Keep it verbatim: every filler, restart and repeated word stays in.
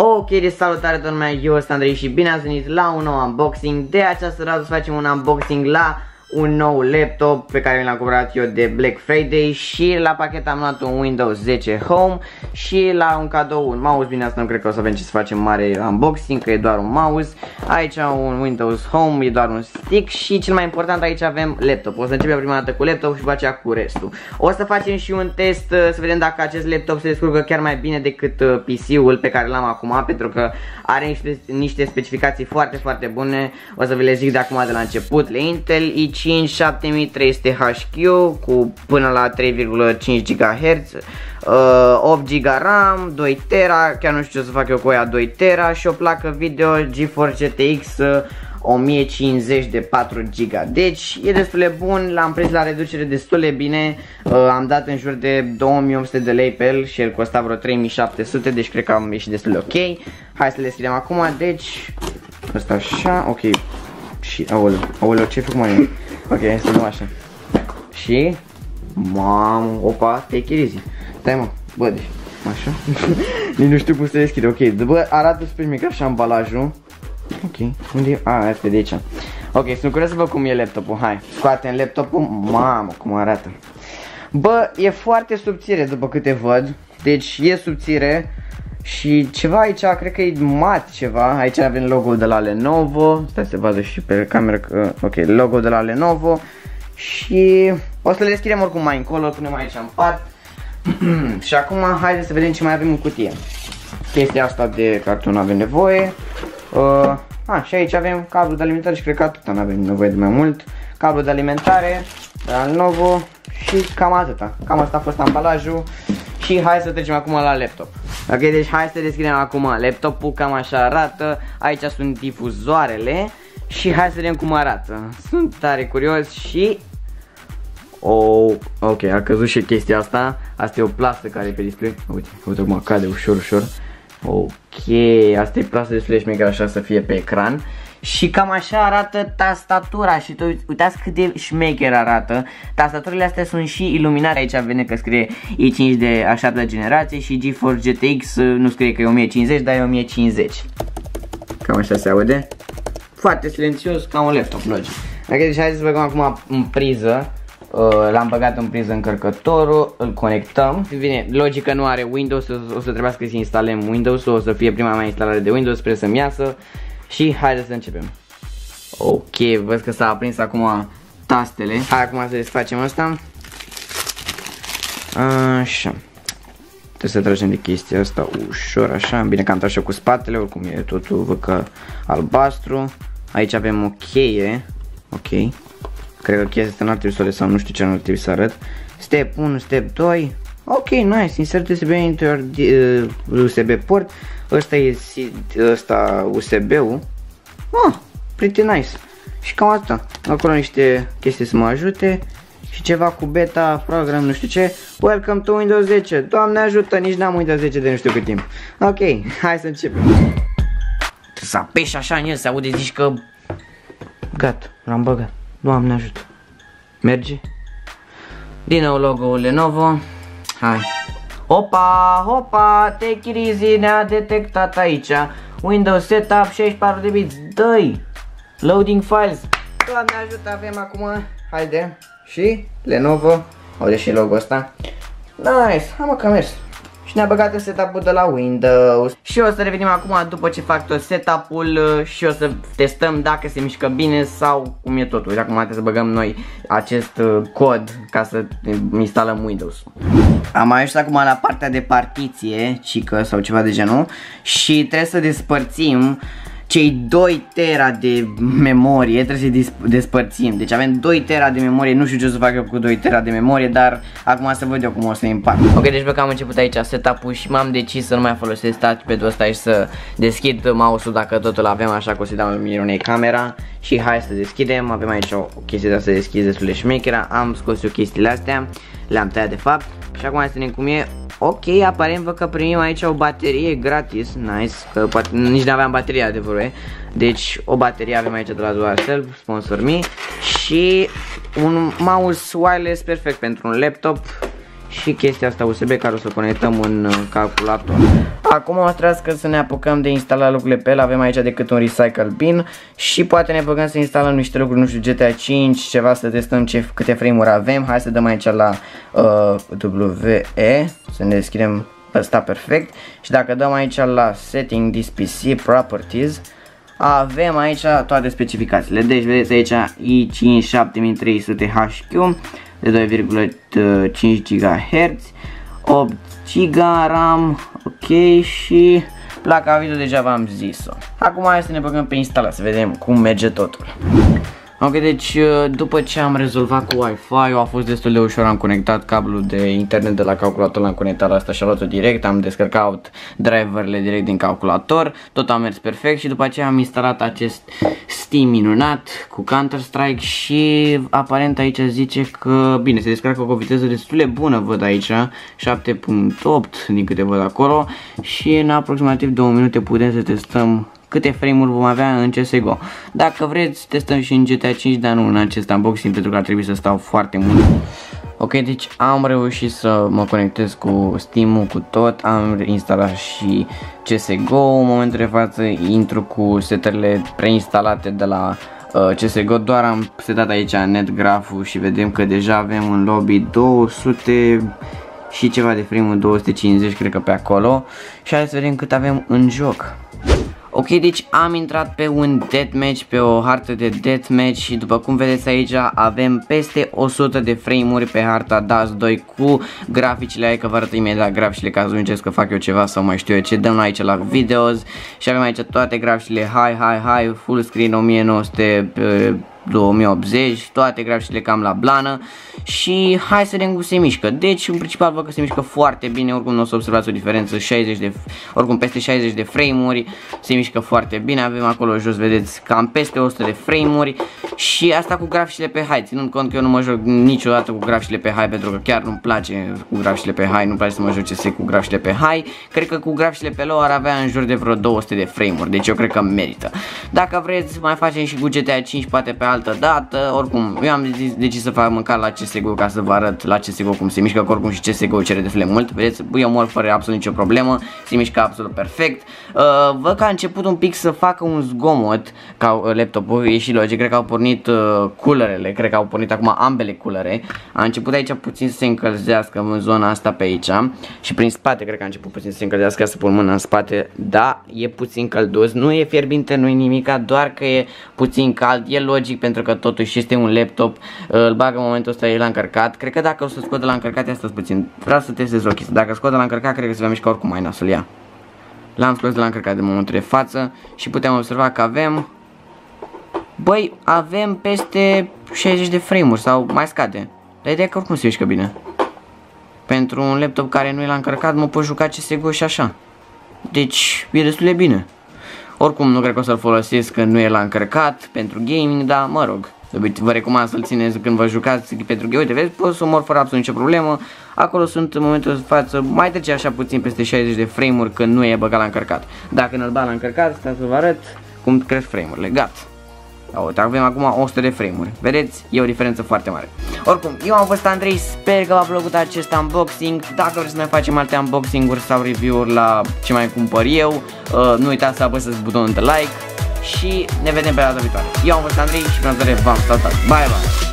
Ok, de salutare toată lumea, eu sunt Andrei și bine ați venit la un nou unboxing. De această dată să facem un unboxing la un nou laptop pe care l-am cumpărat eu de Black Friday. Și la pachet am luat un Windows zece Home și la un cadou un mouse. Bine, asta nu cred că o să avem ce să facem mare unboxing, că e doar un mouse. Aici un Windows Home, e doar un stick și cel mai important aici avem laptop. O să începem prima dată cu laptop și după aceea cu restul. O să facem și un test să vedem dacă acest laptop se descurcă chiar mai bine decât P C-ul pe care l-am acum, pentru că are niște, niște specificații foarte, foarte bune. O să vi le zic de acum de la început. Le Intel i cinci șapte mii trei sute H Q cu până la trei virgulă cinci gigahertz, uh, opt giga RAM, doi tera, chiar nu știu ce o să fac eu cu ea, doi tera și o placă video GeForce G T X uh, o mie cincizeci de patru giga. Deci e destul de bun, l-am prins la reducere destul de bine, uh, am dat în jur de două mii opt sute de lei pe el și el costa vreo trei mii șapte sute, deci cred că am ieșit destul de ok. Hai să le deschidem acum, deci ăsta așa, ok. Și, aoleu, aoleu, ce fac mai? Ok, să dăm așa. Și, mamă, opa, take it easy. Stai mă, bă, deci, așa. Nici nu știu cum să deschide, ok, bă, arată super mic așa ambalajul. Ok, unde e? A, asta e de aici. Ok, sunt curios să văd cum e laptopul, hai. Scoatem laptopul, mamă, cum arată. Bă, e foarte subțire după câte văd, deci e subțire. Și ceva aici, cred că e mat ceva. Aici avem logo-ul de la Lenovo. Stai să vadă și pe cameră că, ok, logo de la Lenovo. Și o să le deschidem oricum mai încolo, punem aici în pat. Și acum haideți să vedem ce mai avem în cutie. Chestia asta de carton avem nevoie. uh, a, Și aici avem cablu de alimentare și cred că atâta, nu avem nevoie de mai mult. Cablu de alimentare de la Lenovo și cam atâta. Cam asta a fost ambalajul. Și hai să trecem acum la laptop. Ok, deci hai să deschidem acum laptopul, cam așa arată. Aici sunt difuzoarele și hai să vedem cum arată. Sunt tare curios și... Oh, ok, a căzut și chestia asta. Asta e o plasă care e pe display. Uite, uite cum cade ușor, ușor. Ok, asta e plasă destul de șmecheră așa să fie pe ecran. Și cam așa arată tastatura și tu, uitați cât de șmecher arată. Tastaturile astea sunt și iluminare, aici vede că scrie i cinci de a șaptea generație și GeForce G T X nu scrie că e o mie cincizeci, dar e o mie cincizeci. Cam așa se aude. Foarte silențios, ca un laptop, logic. Ok, deci haideți să băgăm acum în priză. Uh, L-am băgat în priză încărcătorul, îl conectăm. Bine, logic că nu are Windows, o, o să trebuiască să instalăm Windows-ul, o să fie prima mea instalare de Windows, sper să-mi iasă. Și haideți să începem. Ok, văd că s-a aprins acum tastele. Hai acum să desfacem asta. Așa. Trebuie să tragem de chestia asta ușor, așa. Bine că am tras și eu cu spatele, oricum e totul, văd că albastru. Aici avem o cheie. Ok. Cred că chestia asta nu ar trebui să o lăsăm, nu știu ce nu ar trebui să arăt. Step unu, step doi. Ok, nice, insert U S B into uh, U S B port. Ăsta e ăsta U S B-ul. Ah, pretty nice. Și cam asta. Acolo niște chestii să mă ajute. Și ceva cu beta, program, nu știu ce. Welcome to Windows zece. Doamne ajută, nici n-am Windows zece de nu știu cât timp. Ok, hai să începem. Trebuie să apeși așa în el, să aude, zici că... Gata, l-am băgat. Doamne ajută. Merge. Din nou logo-ul Lenovo. Hai. Opa, opa, take it easy, ne-a detectat aici. Windows Setup șaizeci și patru de biți. Dă-i. Loading files. Doamne ajută, avem acum. Haide. Și Lenovo. Aude și logo ăsta. Nice, hai mă că mers. Și ne-a băgat în setup-ul de la Windows. Și o să revenim acum după ce fac tot setup-ul și o să testăm dacă se mișcă bine sau cum e totul. Și acum trebuie să băgăm noi acest cod ca să instalăm Windows. Am ajuns acum la partea de partiție, cică sau ceva de genul. Și trebuie să despărțim cei doi tera de memorie, trebuie să-i despărțim. Deci avem doi tera de memorie, nu știu ce o să fac eu cu doi tera de memorie, dar acum să văd eu cum o să împart. Ok, deci că am început aici setup-ul și m-am decis să nu mai folosesc touchpad-ul ăsta și să deschid mouse-ul dacă totul avem, așa că o să-i dau unei camera. Și hai să deschidem, avem aici o, o chestie de asta de deschis destul de șmechera. Am scos eu chestiile astea, le-am tăiat de fapt. Și acum să vedem cum e. Ok, aparent văd că primim aici o baterie gratis, nice, că poate nici n-aveam baterie adevărul. Deci o baterie avem aici de la Duracell, sponsor me. Și un mouse wireless perfect pentru un laptop. și chestia asta U S B care o să conectăm în calculator. Acum o să să ne apucăm de instalat lucrurile pe el. Avem aici decât un recycle bin și poate ne băgăm să instalăm niște lucruri, nu știu, G T A cinci, ceva, să testăm ce, câte frame-uri avem. Hai să dăm aici la uh, W E, să ne deschidem ăsta perfect. Și dacă dăm aici la Setting This P C Properties, avem aici toate specificațiile. Deci vedeți aici i cinci șapte mii trei sute H Q de doi virgulă cinci gigahertz, opt giga RAM, ok, și placa video deja v-am zis-o. Acum hai să ne băgăm pe instalat să vedem cum merge totul. Ok, deci după ce am rezolvat cu Wi-Fi-ul a fost destul de ușor, am conectat cablul de internet de la calculator, l-am conectat la asta și a luat-o direct, am descărcat driverele direct din calculator, tot a mers perfect și după aceea am instalat acest Steam minunat cu Counter-Strike și aparent aici zice că, bine, se descarcă cu o viteză destul de bună, văd aici, șapte punct opt din câte văd acolo și în aproximativ două minute putem să testăm câte frame-uri vom avea în C S G O. Dacă vreți, testăm și în G T A cinci, dar nu în acest unboxing, pentru că ar trebui să stau foarte mult. Ok, deci am reușit să mă conectez cu Steam-ul, cu tot, am instalat și C S G O. În momentul de față intru cu setările preinstalate de la uh, C S G O, doar am setat aici NetGraph-ul și vedem că deja avem în lobby două sute și ceva de frame-uri, două sute cincizeci cred că pe acolo. Și hai să vedem cât avem în joc. Ok, deci am intrat pe un deathmatch, pe o hartă de deathmatch și după cum vedeți aici avem peste o sută de frame-uri pe harta Dust doi cu graficile, hai că vă arăt imediat graficile ca să nu încerc că fac eu ceva sau mai știu eu ce. Dăm aici la videos și avem aici toate graficile high, high, high, full screen o mie nouă sute două mii optzeci, toate graficile cam la blană și hai să vedem cum se mișcă. Deci în principal văd că se mișcă foarte bine, oricum nu o să observați o diferență, șaizeci de, oricum peste șaizeci de frame-uri, se mișcă foarte bine. Avem acolo jos, vedeți, cam peste o sută de frame-uri și asta cu graficile pe high, ținând cont că eu nu mă joc niciodată cu graficile pe high pentru că chiar nu-mi place cu graficile pe high, nu-mi place să mă joc C S cu graficile pe high. Cred că cu graficile pe low ar avea în jur de vreo două sute de frame-uri, deci eu cred că merită. Dacă vreți mai facem și cu G T A cinci, poate pe altă dată. Oricum, eu am decis, decis să fac măcar la C S G O ca să vă arăt la C S G O cum se mișcă, că oricum și C S G O cere destul de mult. Vedeți, eu mor fără absolut nicio problemă, se mișcă absolut perfect. Uh, văd că a început un pic să facă un zgomot ca uh, laptopul, e și logic, cred că au pornit uh, culerele, cred că au pornit acum ambele culere. A început aici puțin să se încălzească în zona asta pe aici și prin spate cred că a început puțin să se încălzească, să pun mâna în spate, da, e puțin călduț, nu e fierbinte, nu e nimica, doar că e puțin cald, e logic pentru că totuși este un laptop, îl bag în momentul ăsta, el a încărcat. Cred că dacă o să scot de la încărcat, asta puțin, vreau să testez o chestie, dacă scot de la încărcat, cred că se va mișca oricum mai nasul, ia. L-am scos de la încărcat de momentul de față și putem observa că avem, băi, avem peste șaizeci de frame-uri sau mai scade, dar ideea că oricum se mișcă bine. Pentru un laptop care nu e la încărcat, mă pot juca C S G O și așa, deci e destul de bine. Oricum nu cred că o să-l folosesc când nu e la încărcat pentru gaming, dar mă rog, vă recomand să-l țineți când vă jucați pentru gaming. Uite, vezi, pot să mor fără absolut nicio problemă. Acolo sunt în momentul de față, mai trece așa puțin peste șaizeci de frame-uri când nu e băgat la încărcat. Dacă nu-l bag la încărcat, stai să vă arăt cum cresc frame-urile, gata. Uite, avem acum o sută de frame-uri. Vedeți? E o diferență foarte mare. Oricum, eu am fost Andrei, sper că v-a plăcut acest unboxing. Dacă vreți să mai facem alte unboxing-uri sau review-uri la ce mai cumpăr eu, uh, nu uitați să apăsați butonul de like și ne vedem pe data viitoare. Eu am fost Andrei și pe data viitoare v-am salutat. Bye, bye!